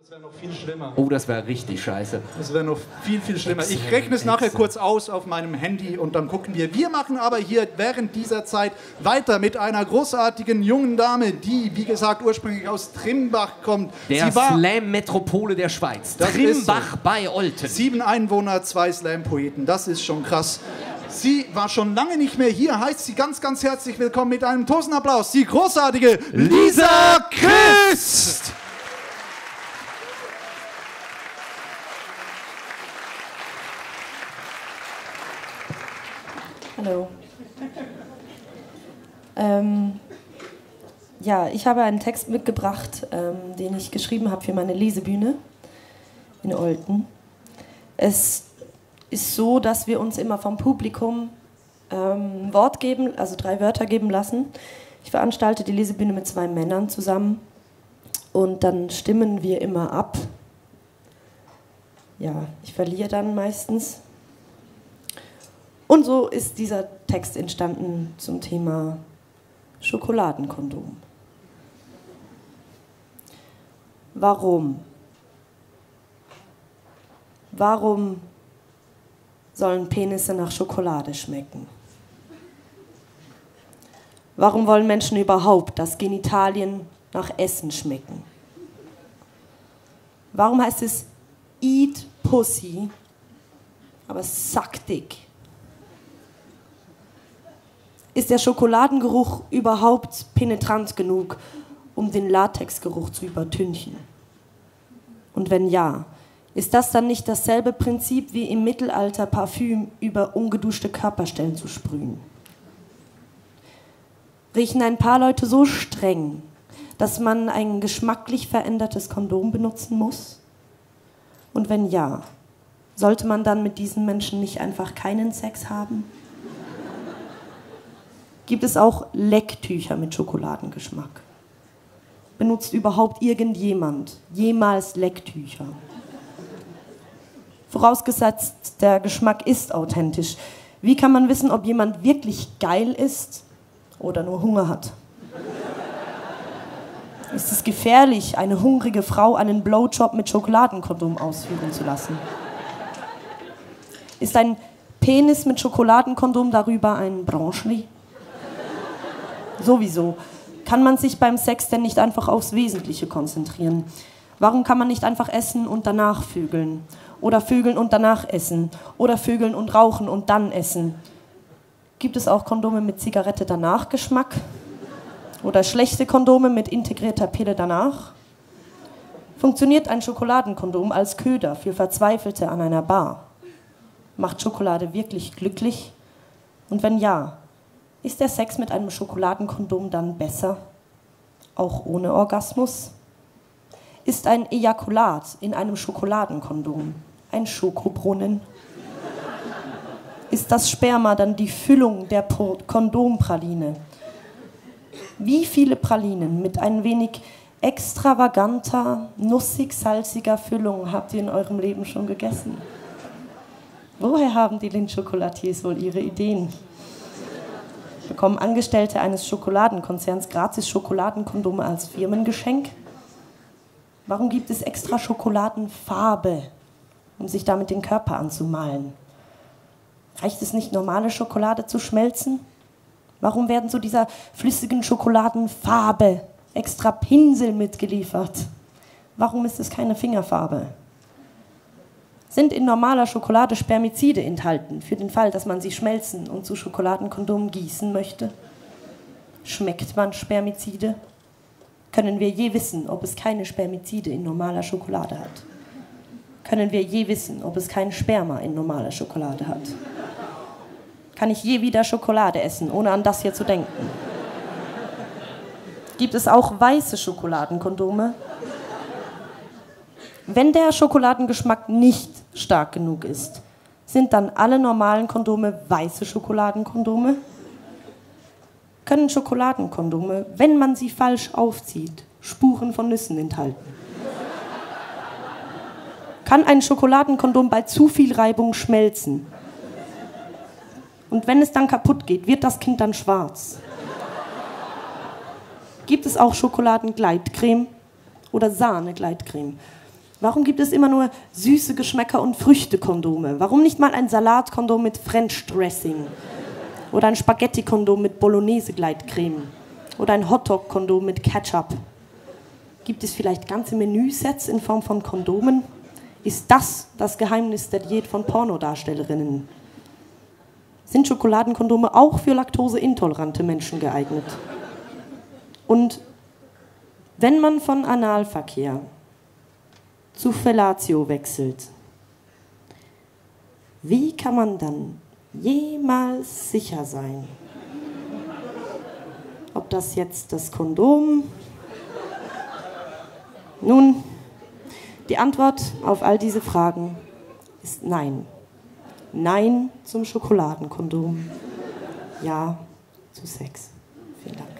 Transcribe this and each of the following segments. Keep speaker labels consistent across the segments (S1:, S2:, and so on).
S1: Das wäre noch viel schlimmer.
S2: Oh, das wäre richtig scheiße.
S1: Das wäre noch viel, viel schlimmer. Ich rechne es nachher kurz aus auf meinem Handy und dann gucken wir. Wir machen aber hier während dieser Zeit weiter mit einer großartigen jungen Dame, die, wie gesagt, ursprünglich aus Trimbach kommt.
S2: Der Slam-Metropole der Schweiz. Trimbach so. Bei Olten.
S1: 7 Einwohner, 2 Slam-Poeten. Das ist schon krass. Sie war schon lange nicht mehr hier. Heißt sie ganz, ganz herzlich willkommen mit einem Toastapplaus. Die großartige Lisa Christ.
S3: Hallo. Ja, ich habe einen Text mitgebracht, den ich geschrieben habe für meine Lesebühne in Olten. Es ist so, dass wir uns immer vom Publikum Wort geben, also 3 Wörter geben lassen. Ich veranstalte die Lesebühne mit 2 Männern zusammen und dann stimmen wir immer ab. Ja, ich verliere dann meistens. Und so ist dieser Text entstanden zum Thema Schokoladenkondom. Warum? Warum sollen Penisse nach Schokolade schmecken? Warum wollen Menschen überhaupt, dass Genitalien nach Essen schmecken? Warum heißt es Eat Pussy, aber suck Dick? Ist der Schokoladengeruch überhaupt penetrant genug, um den Latexgeruch zu übertünchen? Und wenn ja, ist das dann nicht dasselbe Prinzip wie im Mittelalter Parfüm über ungeduschte Körperstellen zu sprühen? Riechen ein paar Leute so streng, dass man ein geschmacklich verändertes Kondom benutzen muss? Und wenn ja, sollte man dann mit diesen Menschen nicht einfach keinen Sex haben? Gibt es auch Lecktücher mit Schokoladengeschmack? Benutzt überhaupt irgendjemand jemals Lecktücher? Vorausgesetzt, der Geschmack ist authentisch. Wie kann man wissen, ob jemand wirklich geil ist oder nur Hunger hat? Ist es gefährlich, eine hungrige Frau einen Blowjob mit Schokoladenkondom ausführen zu lassen? Ist ein Penis mit Schokoladenkondom darüber ein Branchli? Sowieso. Kann man sich beim Sex denn nicht einfach aufs Wesentliche konzentrieren? Warum kann man nicht einfach essen und danach vögeln? Oder vögeln und danach essen? Oder vögeln und rauchen und dann essen? Gibt es auch Kondome mit Zigarette danach Geschmack? Oder schlechte Kondome mit integrierter Pille danach? Funktioniert ein Schokoladenkondom als Köder für Verzweifelte an einer Bar? Macht Schokolade wirklich glücklich? Und wenn ja, ist der Sex mit einem Schokoladenkondom dann besser? Auch ohne Orgasmus? Ist ein Ejakulat in einem Schokoladenkondom ein Schokobrunnen? Ist das Sperma dann die Füllung der Kondompraline? Wie viele Pralinen mit ein wenig extravaganter, nussig-salziger Füllung habt ihr in eurem Leben schon gegessen? Woher haben die Lindt-Chocolatiers wohl ihre Ideen? Bekommen Angestellte eines Schokoladenkonzerns gratis Schokoladenkondome als Firmengeschenk? Warum gibt es extra Schokoladenfarbe, um sich damit den Körper anzumalen? Reicht es nicht, normale Schokolade zu schmelzen? Warum werden zu dieser flüssigen Schokoladenfarbe extra Pinsel mitgeliefert? Warum ist es keine Fingerfarbe? Sind in normaler Schokolade Spermizide enthalten, für den Fall, dass man sie schmelzen und zu Schokoladenkondomen gießen möchte? Schmeckt man Spermizide? Können wir je wissen, ob es keine Spermizide in normaler Schokolade hat? Können wir je wissen, ob es kein Sperma in normaler Schokolade hat? Kann ich je wieder Schokolade essen, ohne an das hier zu denken? Gibt es auch weiße Schokoladenkondome? Wenn der Schokoladengeschmack nicht stark genug ist, sind dann alle normalen Kondome weiße Schokoladenkondome? Können Schokoladenkondome, wenn man sie falsch aufzieht, Spuren von Nüssen enthalten? Kann ein Schokoladenkondom bei zu viel Reibung schmelzen? Und wenn es dann kaputt geht, wird das Kind dann schwarz? Gibt es auch Schokoladengleitcreme oder Sahnegleitcreme? Warum gibt es immer nur süße Geschmäcker- und Früchte-Kondome? Warum nicht mal ein Salatkondom mit French Dressing? Oder ein Spaghetti-Kondom mit Bolognese-Gleitcreme? Oder ein Hotdog-Kondom mit Ketchup? Gibt es vielleicht ganze Menüsets in Form von Kondomen? Ist das Geheimnis der Diät von Pornodarstellerinnen? Sind Schokoladenkondome auch für laktoseintolerante Menschen geeignet? Und wenn man von Analverkehr zu Fellatio wechselt, wie kann man dann jemals sicher sein, ob das jetzt das Kondom... Nun, die Antwort auf all diese Fragen ist nein. Nein zum Schokoladenkondom. Ja zu Sex. Vielen Dank.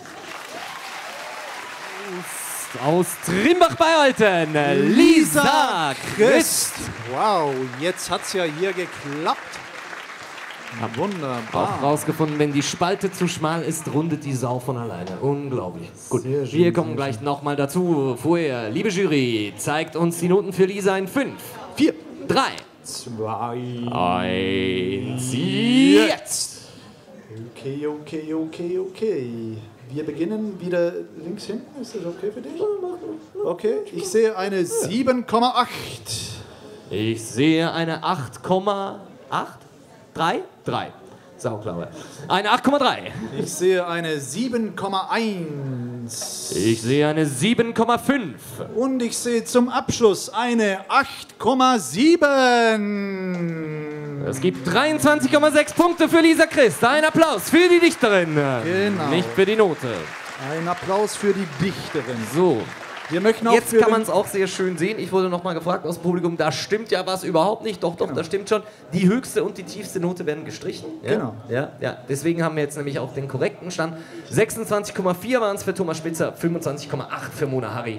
S2: Aus Trimbach bei Olten, Lisa Christ.
S1: Wow, jetzt hat's ja hier geklappt.
S2: Hab
S1: Wunderbar.
S2: auch rausgefunden, wenn die Spalte zu schmal ist, rundet die Sau von alleine. Unglaublich. Gut,
S1: Sehr schön,
S2: wir kommen gleich nochmal dazu. Vorher, liebe Jury, zeigt uns die Noten für Lisa in 5,
S1: 4,
S2: 3,
S1: 2,
S2: 1, jetzt!
S1: Okay. Wir beginnen wieder links hinten. Ist das okay für dich? Okay, ich sehe eine 7,8.
S2: Ich sehe eine 8,8? 3? 3. Sauklaue. Eine 8,3.
S1: Ich sehe eine 7,1.
S2: Ich sehe eine 7,5.
S1: Und ich sehe zum Abschluss eine 8,7.
S2: Es gibt 23,6 Punkte für Lisa Christ. Ein Applaus für die Dichterin.
S1: Genau.
S2: Nicht für die Note.
S1: Ein Applaus für die Dichterin.
S2: So.
S1: Wir möchten auch
S2: Jetzt kann man es auch sehr schön sehen. Ich wurde noch mal gefragt aus dem Publikum, da stimmt ja was überhaupt nicht. Doch,
S1: Genau.
S2: das stimmt schon. Die höchste und die tiefste Note werden gestrichen. Ja?
S1: Genau.
S2: Ja. Deswegen haben wir jetzt nämlich auch den korrekten Stand. 26,4 waren es für Thomas Spitzer, 25,8 für Mona Harry.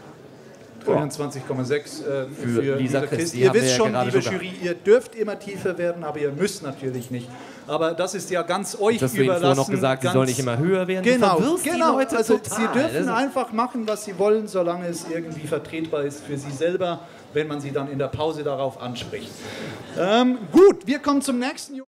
S1: 23,6 für
S2: Lisa
S1: Lisa
S2: Christ.
S1: Christ.
S2: Die
S1: Ihr
S2: haben wir
S1: wisst
S2: ja
S1: schon,
S2: gerade
S1: liebe
S2: schon
S1: Jury, ihr dürft immer tiefer werden, aber ihr müsst natürlich nicht. Aber das ist ja ganz euch
S2: Das hast du ihnen
S1: überlassen.
S2: vorher noch gesagt, sie soll nicht immer höher werden.
S1: Genau,
S2: Du verwirrst die
S1: genau.
S2: Leute
S1: Also
S2: total.
S1: sie dürfen
S2: Das ist-
S1: einfach machen, was sie wollen, solange es irgendwie vertretbar ist für sie selber, wenn man sie dann in der Pause darauf anspricht. Gut, wir kommen zum nächsten.